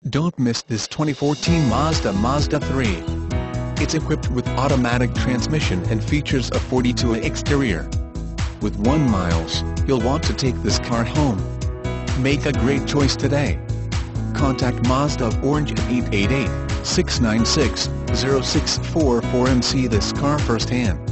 Don't miss this 2014 Mazda 3. It's equipped with automatic transmission and features a 42 exterior. With 1 miles, you'll want to take this car home. Make a great choice today. Contact Mazda of Orange at 888-696-0644 and see this car firsthand.